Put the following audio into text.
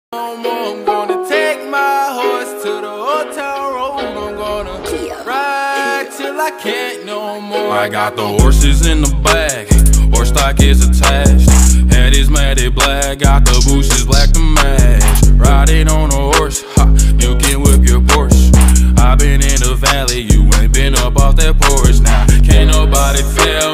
No more, I'm gonna take my horse to the old town road. I'm gonna ride till I can't no more. I got the horses in the bag, horse stock is attached. Head is matted black, got the bushes black to match. Riding on a horse, ha, you can whip your Porsche. I been in the valley, you ain't been up off that porch. Now can't nobody tell